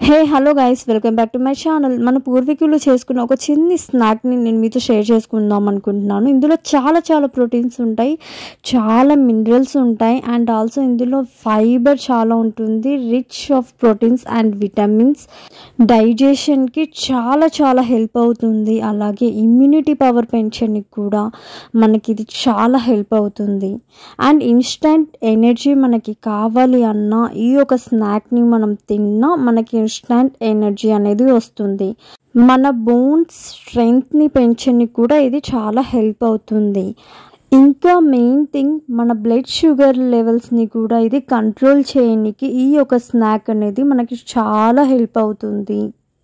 Hey hello guys, welcome back to my channel. మన పూర్వీకులు చేసుకున్న ఒక చిన్ని స్నాక్ని నేను మీతో షేర్ చేసుకుందాం అనుకుంటున్నాను. ఇందులో చాలా ప్రోటీన్స్ ఉంటాయి, చాలా మినరల్స్ ఉంటాయి అండ్ ఆల్సో ఇందులో ఫైబర్ చాలా ఉంటుంది. Rich of proteins and vitamins, డైజెషన్కి చాలా హెల్ప్ అవుతుంది. అలాగే ఇమ్యూనిటీ పవర్ పెంచడానికి కూడా మనకి ఇది చాలా హెల్ప్ అవుతుంది. అండ్ ఇన్స్టెంట్ ఎనర్జీ మనకి కావాలి అన్న ఈ ఒక స్నాక్ని మనం తిన్నా మనకి ఇన్స్టెంట్ ఎనర్జీ అనేది వస్తుంది. మన బోన్స్ స్ట్రెంగ్త్ని పెంచడానికి కూడా ఇది చాలా హెల్ప్ అవుతుంది. ఇంకా మెయిన్ థింగ్, మన బ్లడ్ షుగర్ లెవెల్స్ని కూడా ఇది కంట్రోల్ చేయడానికి ఈ ఒక స్నాక్ అనేది మనకి చాలా హెల్ప్ అవుతుంది.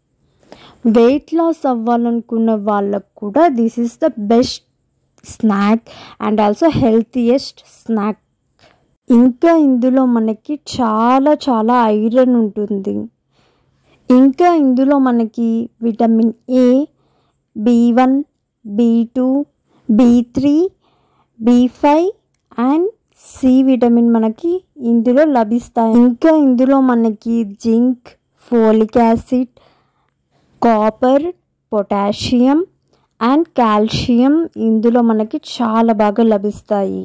వెయిట్ లాస్ అవ్వాలనుకున్న వాళ్ళకు కూడా this is the best snack and also healthiest snack. ఇంకా ఇందులో మనకి చాలా ఐరన్ ఉంటుంది. ఇంకా ఇందులో మనకి vitamin A, B1, B2, B3, B5 and C vitamin మనకి ఇందులో లభిస్తాయి. ఇంకా ఇందులో మనకి zinc, folic acid, copper, potassium and calcium ఇందులో మనకి చాలా బాగా లభిస్తాయి.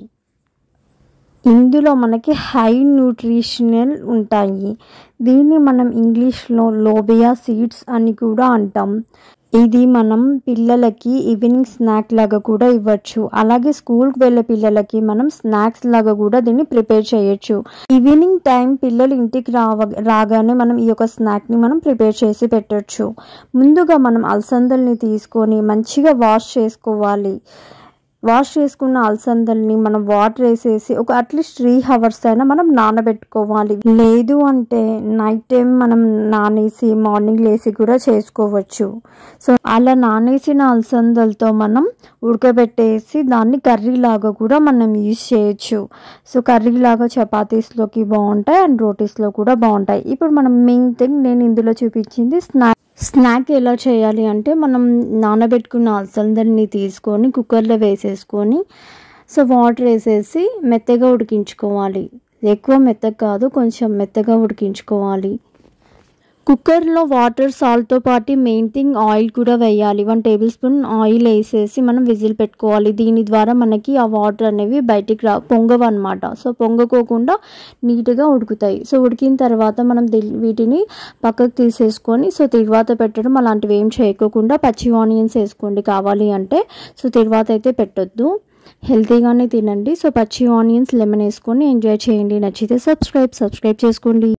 ఇందులో మనకి హై న్యూట్రిషనల్ ఉంటాయి. దీన్ని మనం ఇంగ్లీష్లో లోబియా సీడ్స్ అని కూడా అంటాం. ఇది మనం పిల్లలకి ఈవినింగ్ స్నాక్ లాగా కూడా ఇవ్వచ్చు. అలాగే స్కూల్కి వెళ్ళే పిల్లలకి మనం స్నాక్స్ లాగా కూడా దీన్ని ప్రిపేర్ చేయొచ్చు. ఈవినింగ్ టైం పిల్లలు ఇంటికి రాగానే మనం ఈ యొక్క స్నాక్ని మనం ప్రిపేర్ చేసి పెట్టచ్చు. ముందుగా మనం అలసందల్ని తీసుకొని మంచిగా వాష్ చేసుకోవాలి. వాష్ చేసుకున్న అలసందల్ని మనం వాటర్ వేసేసి ఒక అట్లీస్ట్ 3 hours అయినా మనం నానబెట్టుకోవాలి. లేదు అంటే నైట్ టైం మనం నానేసి మార్నింగ్ లేసి కూడా చేసుకోవచ్చు. సో అలా నానేసిన అలసందలతో మనం ఉడకబెట్టేసి దాన్ని కర్రీ లాగా కూడా మనం యూజ్ చేయొచ్చు. సో కర్రీ లాగా చపాతీస్లోకి బాగుంటాయి అండ్ రోటీస్లో కూడా బాగుంటాయి. ఇప్పుడు మనం మెయిన్ థింగ్ నేను ఇందులో చూపించింది స్నాక్ ఎలా చేయాలి అంటే, మనం నానబెట్టుకున్న అలసందల్ని తీసుకొని కుక్కర్లో వేసేసుకొని సో వాటర్ వేసేసి మెత్తగా ఉడికించుకోవాలి. ఎక్కువ మెత్తగా కాదు, కొంచెం మెత్తగా ఉడికించుకోవాలి. కుక్కర్లో వాటర్, సాల్ట్తో పాటు మెయిన్ థింగ్ ఆయిల్ కూడా వేయాలి. 1 tablespoon ఆయిల్ వేసేసి మనం విజిల్ పెట్టుకోవాలి. దీని ద్వారా మనకి ఆ వాటర్ అనేవి బయటికి పొంగవు అనమాట. సో పొంగకోకుండా నీట్గా ఉడుకుతాయి. సో ఉడికిన తర్వాత మనం వీటిని పక్కకు తీసేసుకొని సో తిరువాత పెట్టడం అలాంటివి ఏం చేయకోకుండా పచ్చి ఆనియన్స్ వేసుకోండి కావాలి అంటే. సో తిరువాత అయితే పెట్టొద్దు, హెల్తీగానే తినండి. సో పచ్చి ఆనియన్స్, లెమన్ వేసుకొని ఎంజాయ్ చేయండి. నచ్చితే సబ్స్క్రైబ్ చేసుకోండి.